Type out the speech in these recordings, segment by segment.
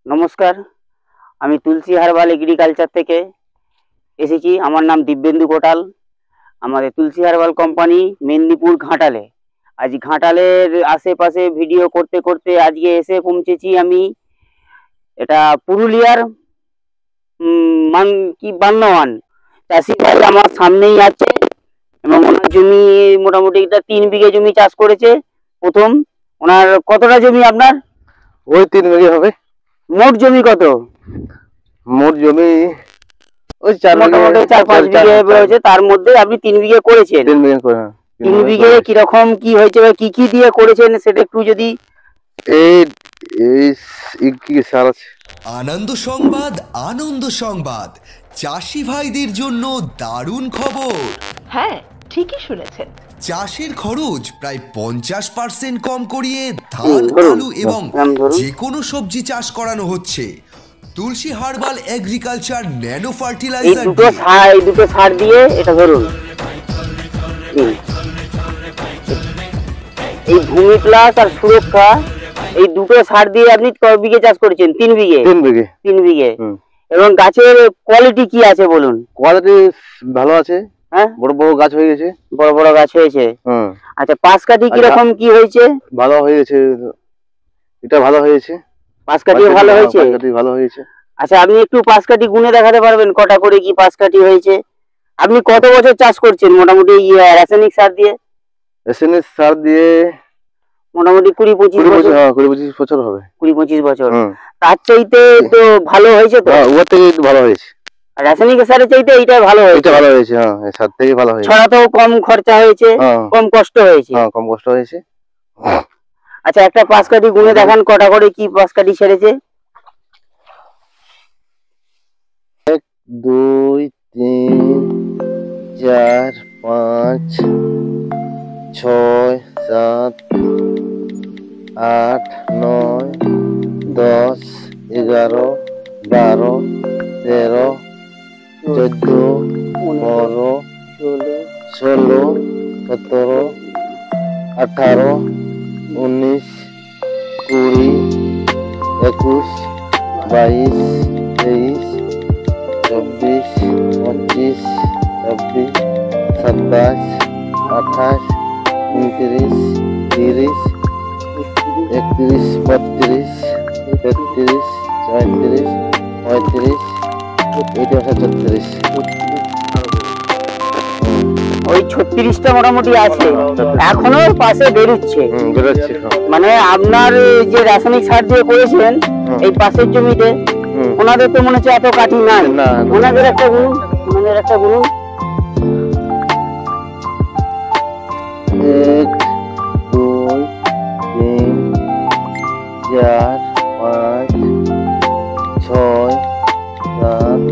নমস্কার, আমি তুলসী herbal agriculture থেকে এসেছি। আমার নাম দিব্যেন্দু কোটাল। আমাদের তুলসী হার্বাল কোম্পানি মেদিনীপুর ঘাটালে। আজ ঘাটালের আশেপাশে ভিডিও করতে করতে আজকে এসে পৌঁছেছি আমি। এটা পুরুলিয়ার বান্নওয়ান চাষি ভাই আমার সামনেই আছে এবং ওনার জমি মোটামুটি এটা 3 বিঘে জমি চাষ করেছে। প্রথম ওনার কতটা জমি আপনার? ওই 3 বিঘে হবে। মোট জমি কত? মোট জমি ওই 4-5 বিঘে হয়েছে, তার মধ্যে আপনি 3 বিঘে করেছেন। 3 বিঘে কিরকম কি হয়েছে বা কি কি দিয়ে করেছেন সেটা একটু যদি। আনন্দ সংবাদ, আনন্দ সংবাদ। চাষি ভাইদের জন্য দারুণ খবর। হ্যাঁ, ঠিকই শুনেছেন। চাষের খরচ প্রায় 50% কম করিয়ে ধান, আলু এবং যে কোনো সবজি চাষ করানো হচ্ছে। তুলসী হার্বাল এগ্রিকালচার ন্যানো ফার্টিলাইজার দুটো সার দিয়ে এটা ধরুন, এই ভূমি প্লাস আর সুরক্ষা, এই দুটো সার দিয়ে আপনি কয় বিঘে চাষ করেছেন? 3 বিঘে। 3 বিঘে। এবং গাছের কোয়ালিটি কি আছে বলুন? কোয়ালিটি ভালো আছে। হ্যাঁ, বড় বড় গাছ হয়ে গেছে। বড় বড় গাছ হয়েছে। আচ্ছা, পাশ কাটি কিরকম কি হয়েছে? ভালো হয়ে গেছে, এটা ভালো হয়েছে। পাশ কাটি ভালো হয়েছে। ভালো হয়েছে। আচ্ছা, আপনি একটু পাশ কাটি গুনে দেখাতে পারবেন কটা করে কি পাশ কাটি হয়েছে? আপনি কত বছর চাষ করছেন মোটামুটি রাসায়নিক সার দিয়ে? রাসায়নিক সার দিয়ে মোটামুটি 20-25 বছর। 20-25 বছর হবে। 20-25 বছর। তার চাইতে তো ভালো হয়েছে তো? ওর থেকে একটু ভালো হয়েছে। রাসায়নিক সারের চাইতে এইটাই ভালো হয়েছে। এটা ভালো হয়েছে। হ্যাঁ, এই সার থেকে ভালো হয়েছে। ছড়াতেও কম খরচা হয়েছে, কম কষ্ট হয়েছে। হ্যাঁ, কম কষ্ট হয়েছে। আচ্ছা, একটা পাশ কাটি গুনে দেখান কটা করে কি পাশ কাটি ছেড়েছে? 1 2 3 4 5 6 7 8 9 10 11 12 13 14 15 16 17 18 19 20 21 22 23 24 25 26 27 28 29 30 31 32 33 34 35 এটা 36। ওই 36টা মোটামুটি আছে, এখনো পাশে বেরোচ্ছে। মানে আপনার যে রাসায়নিক সার দিয়ে করেছেন এই পাশের জমিতে, ওনাদের তো মনে হচ্ছে এত কাঠি নাই। ওনাদের একটা গুণ, ওনাদের একটা গুণ। 1 2 3 4 5 6 7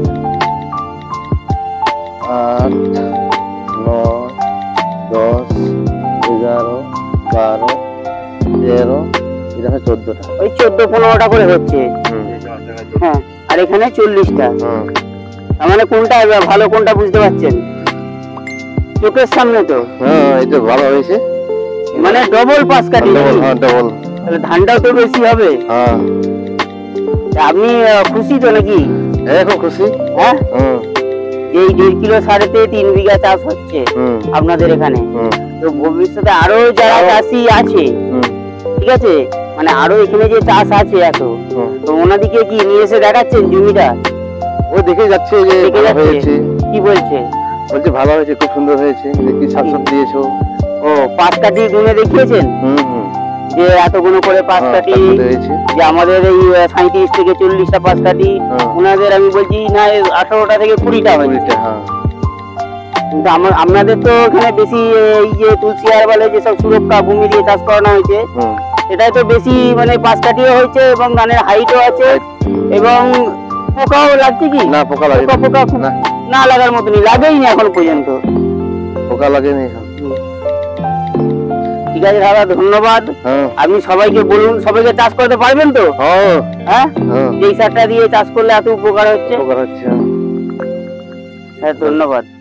8 9 10 11 12 13 এটা 14টা। ওই 14-15টা করে হচ্ছে। হ্যাঁ, আর এখানে 40টা। তার মানে কোনটা ভালো কোনটা বুঝতে পারছেন? চোখের সামনে তো। হ্যাঁ, এটা ভালো হয়েছে। মানে ডবল পাশ কাটি। হ্যাঁ, ডবল। তাহলে ধানটাও তো বেশি হবে। হ্যাঁ। আপনি খুশি তো নাকি? খুব খুশি। হ্যাঁ, এই 1.5 কিলো সারেতে 3 বিঘা চাষ হচ্ছে আপনাদের এখানে। তো ভবিষ্যতে আরো যারা চাষি আছে, ঠিক আছে, মানে আরো এখানে যে চাষ আছে এত, তো ওনাদিকে কি নিয়ে এসে দেখাচ্ছেন জমিটা? ও দেখে যাচ্ছে যে ভালো হয়েছে। কি বলছে? বলছে ভালো হয়েছে, খুব সুন্দর হয়েছে। কি সার দিয়েছো? ও, পাশ কাটি গুনে দেখিয়েছেন যে এতগুলো করে পাশ কাটি, যে আমাদের এই 37 থেকে 40টা পাশ কাটি, ওনাদের আমি বলছি না 18টা থেকে 20টা হয়েছে। কিন্তু আপনাদের তো এখানে বেশি এই যে তুলসী হার্বালে যেসব সুরক্ষা ভূমি দিয়ে চাষ করানো হয়েছে, এটাই তো বেশি মানে পাশ কাটিও হয়েছে এবং ধানের হাইটও আছে। এবং পোকাও লাগছে কি? না, পোকা লাগে না, লাগার মতনই, লাগেই না এখন পর্যন্ত। পোকা লাগেনি। ঠিক আছে দাদা, ধন্যবাদ। আপনি সবাইকে বলুন, সবাইকে চাষ করতে পারবেন তো? হ্যাঁ, এই সারটা দিয়ে চাষ করলে এত উপকার হচ্ছে। হ্যাঁ, ধন্যবাদ।